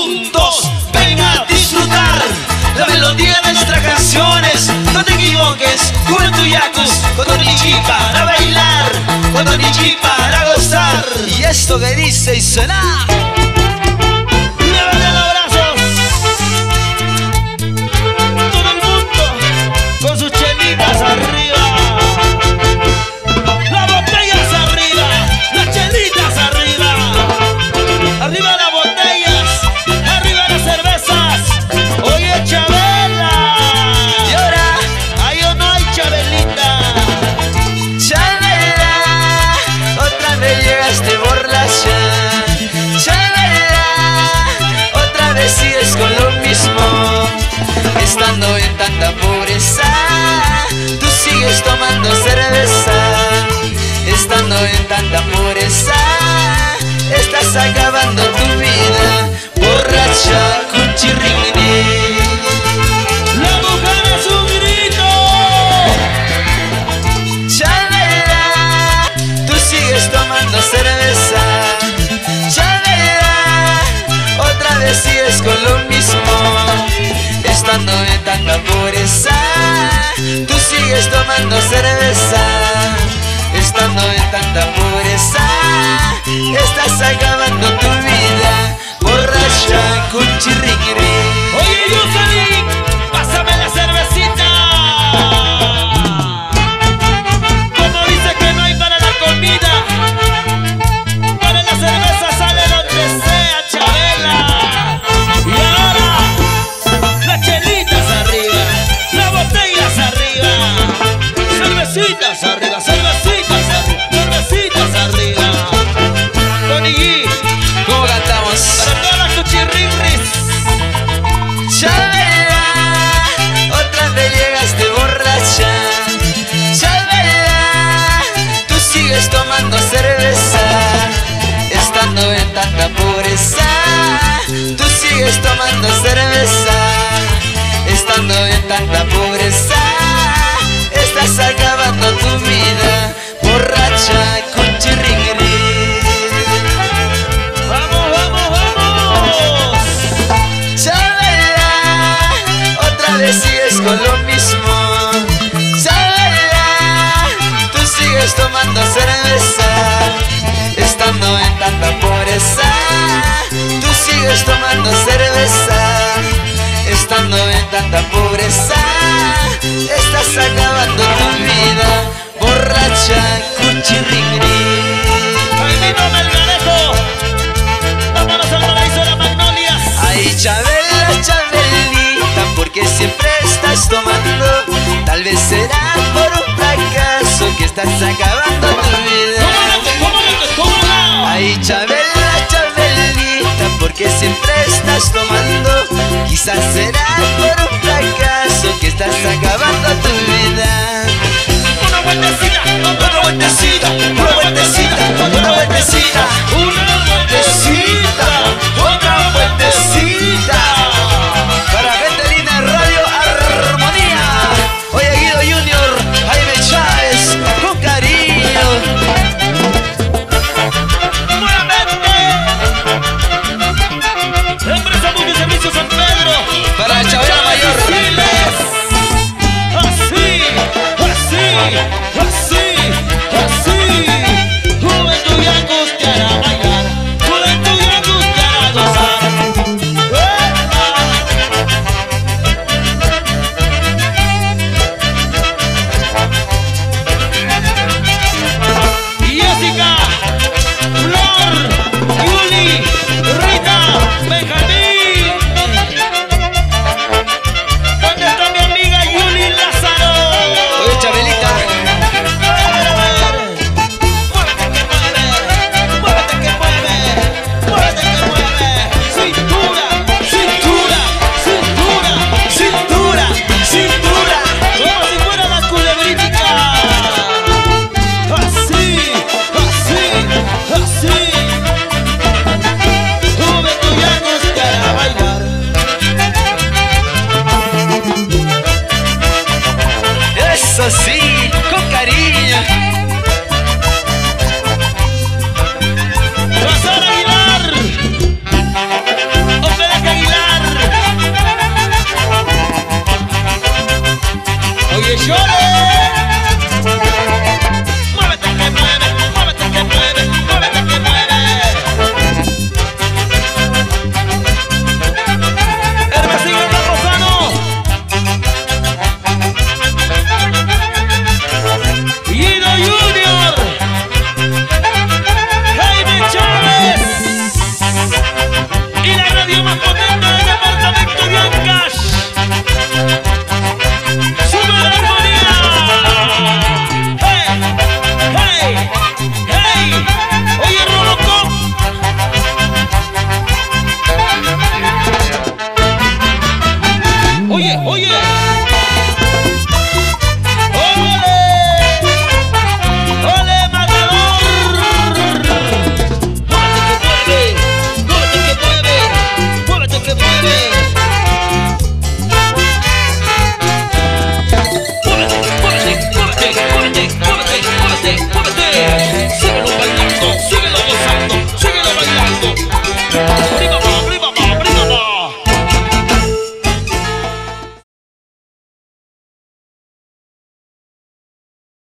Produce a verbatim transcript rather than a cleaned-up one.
juntos ven a disfrutar la melodía de nuestras canciones. No te equivoques, con tu yacus, con tu nichi para bailar, con tu nichi para gozar. Y esto que dice y suena. Levanten los brazos, todo el mundo con sus chelitas arriba, las botellas arriba, las chelitas arriba, arriba las botellas, arriba las cervezas. Oye, Chabela, y ahora, ahí o no hay Chabelita. Chabela, otra vez llegaste borracha. Chabela, otra vez sigues con lo mismo. Estando en tanta pobreza, tú sigues tomando cerveza. Estando en tanta pobreza, estás acabando tu vida. Borracha, cuchirringri. La mujer es un grito. Chabela, tú sigues tomando cerveza. Chabela, otra vez sigues con lo mismo. Estando en tanta pobreza, tú sigues tomando cerveza. Estando en tanta pobreza, estás acabando tu vida. Borracha, cuchirringri. Oye, Jocelyn, pásame la cervecita. Como dice que no hay para la comida, para la cerveza sale donde sea, Chabela. Y ahora, las chelitas arriba, las botellas arriba, cervecitas arriba, cervecitas arriba, cervecitas arriba. Tony G, ¿Cómo cantamos? para todas las cuchirringris. Chabela, otra vez llegaste borracha. Chabela, tú sigues tomando cerveza. Estando en tanta pobreza, tú sigues tomando cerveza. Estando en tanta pobreza, estás acabando tu vida. Borracha, cuchirringri. Vamos, vamos, vamos. Chabela, otra vez sigues con lo mismo. Chabela, tú sigues tomando cerveza. Estando en tanta pobreza, tú sigues tomando cerveza. Estando en tanta pobreza, estás acabando tu vida. Borracha, cuchirringri. Ay, mi nombre es Melgarejo. Vámonos al paraíso de las magnolias. Ay, Chabela, Chabelita, porque siempre estás tomando. Tal vez será por un fracaso que estás acabando tu vida. Ay, Chabela, Chabelita, porque siempre estás tomando. Quizás será por un fracaso que estás acabando tu